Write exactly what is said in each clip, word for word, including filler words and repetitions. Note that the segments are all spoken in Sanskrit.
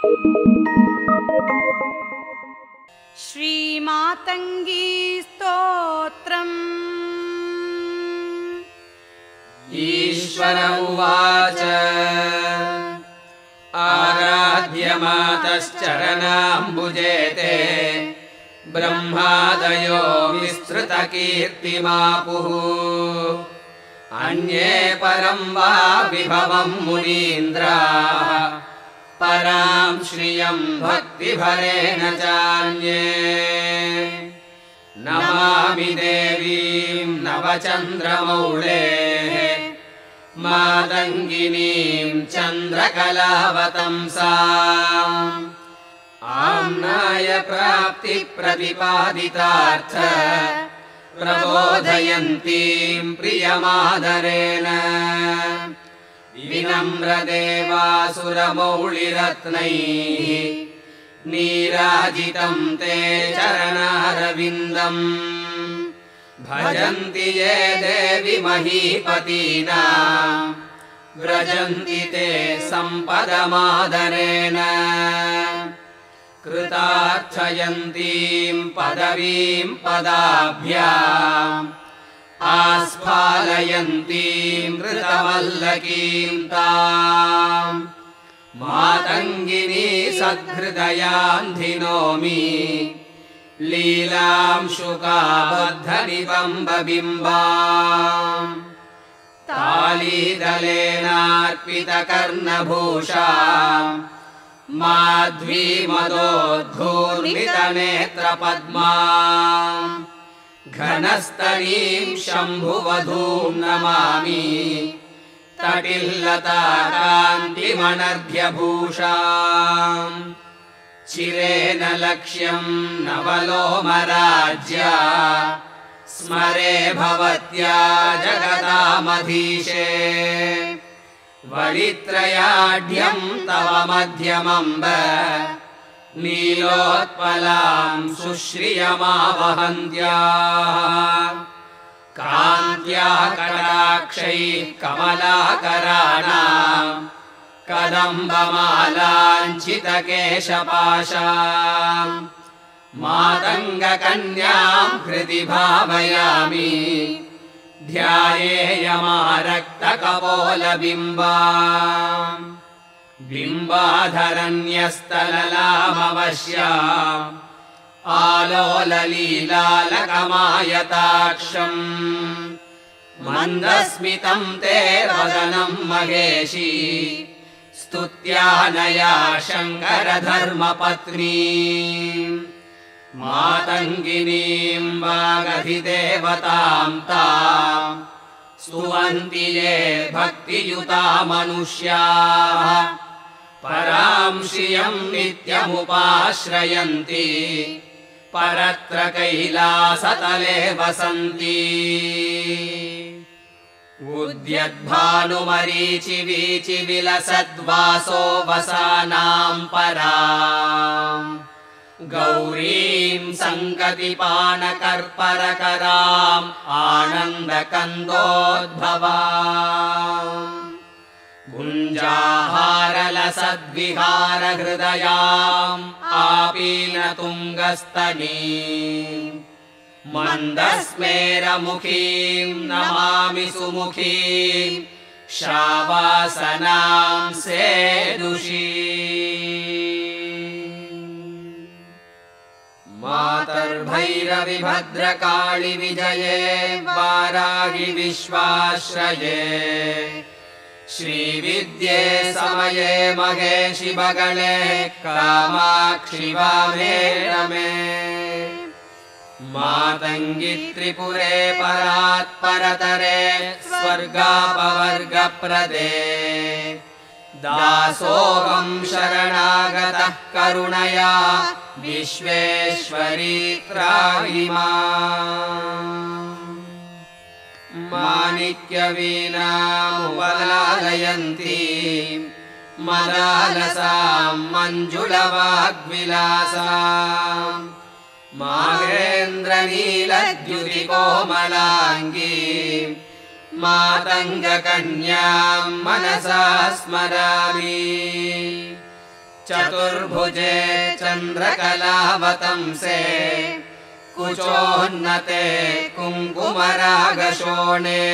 श्रीमातङ्गी स्तोत्रम्। ईश्वर उवाच आराध्य मातश्चरणाम्बुजे ते ब्रह्मादयो विस्तृतकीर्तिमापुः। अन्ये परं वा विभवं मुनीन्द्राः परां श्रियं भक्तिभरेण चान्ये। नमामि देवीं नवचन्द्रमौळेः मातङ्गिनीं चन्द्रकलावतंसाम्। आम्नाय प्राप्तिप्रतिपादितार्थ प्रबोधयन्तीं प्रियमादरेण। विनम्रदेवासुरमौळिरत्नैः नीराजितं ते चरणारविन्दम्। भजन्ति ये देवि महीपतीनां व्रजन्ति ते सम्पदमादरेण। कृतार्थयन्तीं पदवीं पदाभ्याम् आस्फालयन्तीं ऋतवल्लकीं ताम्। मातङ्गिनी सद्हृदयान्धिनोमि लीलां शुकाबद्धनिबम्बबिम्बाम्। तालीदलेनार्पितकर्णभूषाम् माध्वीमदोद्धूर्णितनेत्रपद्माम्। घनस्तनीं शम्भुवधूं नमामि तटिल्लताकान्तिमनर्घ्यभूषाम्। चिरेण लक्ष्यं नवलोमराज्या स्मरे भवत्या जगतामधीशे। वलित्रयाढ्यं तव मध्यमम्ब नीलोत्पलां सुश्रियमावहन्त्याः। कान्त्या कटाक्षैः कमलाकराणाम् कदम्बमालाञ्छितकेशपाशाम्। मातङ्गकन्यां हृदि भावयामि ध्यायेयमारक्तकपोलबिम्बाम्। बिम्बाधरन्यस्तललामवश्याम् आलोललीलालकमायताक्षम्। मन्दस्मितं ते वदनं महेशी स्तुत्यानया शङ्करधर्मपत्नी। मातङ्गिनीं वागधिदेवतां ताम् स्तुवन्ति ये भक्तियुता मनुष्याः। परां श्रियं नित्यमुपाश्रयन्ति परत्र कैलासतले वसन्ति। उद्यद्भानुमरीचिवीचि विलसद्वासो वसानां पराम्। गौरीं सङ्गतिपानकर्परकराम् आनन्दकन्दोद्भवाम्। गुञ्जाहारलसद्विहारहृदयाम् आपीनतुङ्गस्तनीम्। मन्दस्मेरमुखीं नमामि सुमुखीं शावासनां सेदुषीम्। मातर्भैरवि भद्रकाळि विजये वाराहि विश्वाश्रये। श्रीविद्ये समये महेशि बगले कामाक्षि वामे रमे। मातङ्गी त्रिपुरे परात्परतरे स्वर्गापवर्गप्रदे। दासोऽहं शरणागतः करुणया विश्वेश्वरी त्राहि माम्। माणिक्यवीणामुपलालयन्तीं मदालसां मञ्जुलवाग्विलासाम्। माहेन्द्रनीलद्युतिकोमलाङ्गीं मातङ्गकन्यां मनसा स्मरामि। चतुर्भुजे चन्द्रकलावतंसे कुचोन्नते कुङ्कुमरागशोणे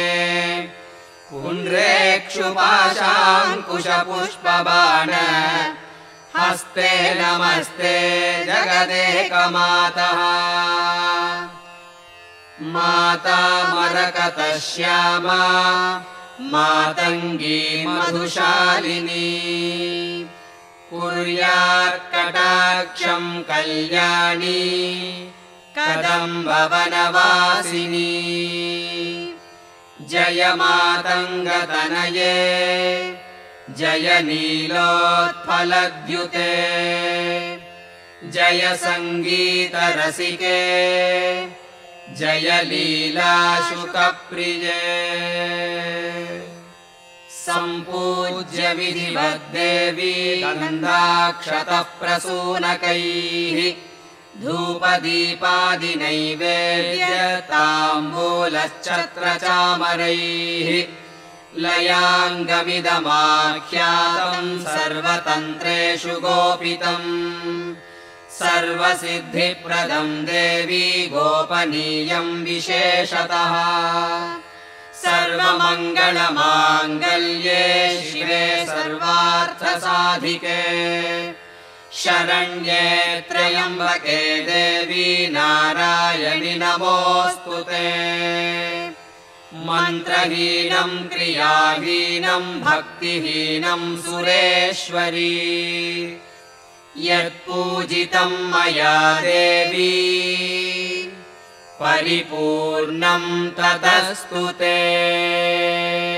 पुण्ड्रेक्षुपाशाङ्कुशपुष्पबाण हस्ते नमस्ते जगदेकमातः माता मरकतश्यामा मातङ्गी मधुशालिनी कुर्यात् कटाक्षं कल्याणी कदम्बवनवासिनी जय मातङ्गतनये जय नीलोत्पलद्युते जय सङ्गीतरसिके जय लीलाशुकप्रिये सम्पूज्य विधिवद्देवी गन्धाक्षतः प्रसूनकैः धूपदीपादिनैवेद्य ताम्बूलश्छत्रचामरैः लयाङ्गमिदमाख्यातम् सर्वतन्त्रेषु गोपितम् सर्वसिद्धिप्रदम् देवी गोपनीयम् विशेषतः सर्वमङ्गलमाङ्गल्ये शिवे सर्वार्थसाधिके शरण्ये त्र्यम्बके देवी नारायणि नमोऽस्तुते मन्त्रहीनं क्रियाहीनं भक्तिहीनं सुरेश्वरी यत्पूजितं मया देवी परिपूर्णं ततस्तु ते।